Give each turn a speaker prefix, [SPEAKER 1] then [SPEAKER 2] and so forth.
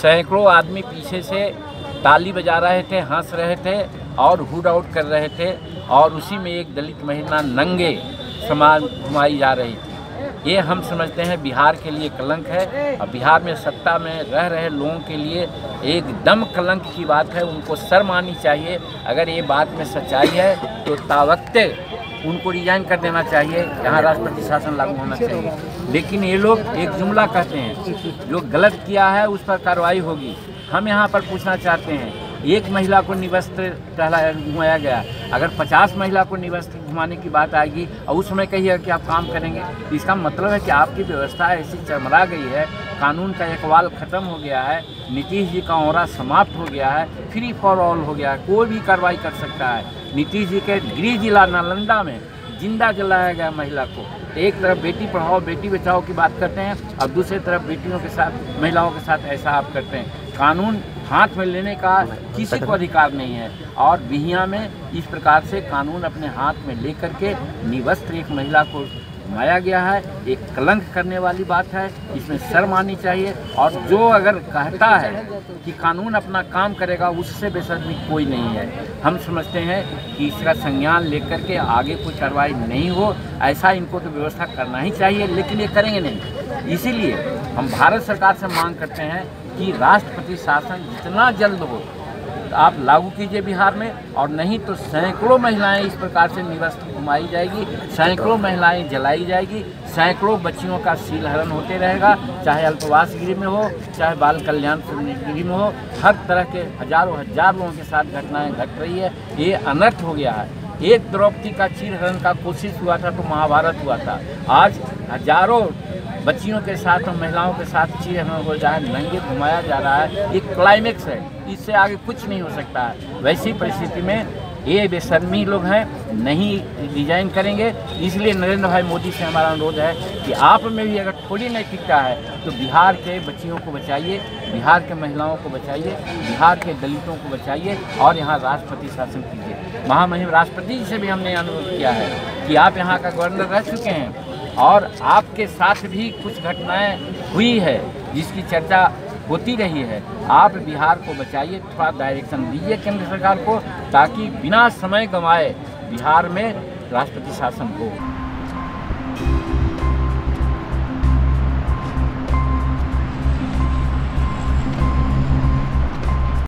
[SPEAKER 1] सैकड़ों आदमी पीछे से ताली बजा रहे थे, हंस रहे थे और हुड आउट कर रहे थे और उसी में एक दलित महिला नंगे समाज घुमाई जा रही थी। ये हम समझते हैं बिहार के लिए कलंक है और बिहार में सत्ता में रह रहे लोगों के लिए एकदम कलंक की बात है। उनको शर्म आनी चाहिए। अगर ये बात में सच्चाई है तो तावक्ते उनको रिजाइन कर देना चाहिए, यहाँ राष्ट्रपति शासन लागू होना चाहिए। लेकिन ये लोग एक जुमला कहते हैं, जो गलत किया है उस पर कार्रवाई होगी। हम यहाँ पर पूछना चाहते हैं, एक महिला को निवस्त्र घुमाया गया, अगर 50 महिला को निवस्त्र घुमाने की बात आएगी और उस समय कहिएगा कि आप काम करेंगे, तो इसका मतलब है कि आपकी व्यवस्था ऐसी चरमरा गई है, कानून का इकबाल ख़त्म हो गया है, नीतीश जी का औरा समाप्त हो गया है, फ्री फॉर ऑल हो गया है, कोई भी कार्रवाई कर सकता है। नीतीश जी के गृह जिला नालंदा में जिंदा जलाया गया महिला को। एक तरफ बेटी पढ़ाओ बेटी बचाओ की बात करते हैं और दूसरी तरफ बेटियों के साथ, महिलाओं के साथ ऐसा आप करते हैं। कानून हाथ में लेने का किसी को अधिकार नहीं है और बिहिया में इस प्रकार से कानून अपने हाथ में लेकर के निवस्त्र एक महिला को घुमाया गया है। एक कलंक करने वाली बात है, इसमें शर्म आनी चाहिए। और जो अगर कहता है कि कानून अपना काम करेगा, उससे बेशर्मी कोई नहीं है। हम समझते हैं कि इसका संज्ञान लेकर के आगे कोई कार्रवाई नहीं हो, ऐसा इनको तो व्यवस्था करना ही चाहिए, लेकिन ये करेंगे नहीं। इसीलिए हम भारत सरकार से मांग करते हैं कि राष्ट्रपति शासन जितना जल्द हो आप लागू कीजिए बिहार में, और नहीं तो सैकड़ों महिलाएं इस प्रकार से निवस्त्र घुमाई जाएगी, सैकड़ों महिलाएं जलाई जाएगी, सैकड़ों बच्चियों का शीलहरण होते रहेगा, चाहे अल्पवास गृह में हो, चाहे बाल कल्याण गृह में हो। हर तरह के हजारों हजार लोगों के साथ घटनाएं घट रही है। ये अनर्थ हो गया है। एक द्रौपदी का चीरहरण का कोशिश हुआ था तो महाभारत हुआ था, आज हजारों बच्चियों के साथ और महिलाओं के साथ चीरहरण हो जाए, नंगे घुमाया जा रहा है। एक क्लाइमेक्स है, इससे आगे कुछ नहीं हो सकता है। वैसी परिस्थिति में ये बेशर्मी लोग हैं, नहीं रिजाइन करेंगे। इसलिए नरेंद्र भाई मोदी से हमारा अनुरोध है कि आप में भी अगर थोड़ी नैतिकता है तो बिहार के बच्चियों को बचाइए, बिहार के महिलाओं को बचाइए, बिहार के दलितों को बचाइए और यहाँ राष्ट्रपति शासन कीजिए। महामहिम राष्ट्रपति जी से भी हमने अनुरोध किया है कि आप यहाँ का गवर्नर रह चुके हैं और आपके साथ भी कुछ घटनाएं हुई है जिसकी चर्चा होती रही है। आप बिहार को बचाइए, थोड़ा डायरेक्शन दीजिए केंद्र सरकार को, ताकि बिना समय गंवाए बिहार में राष्ट्रपति शासन हो।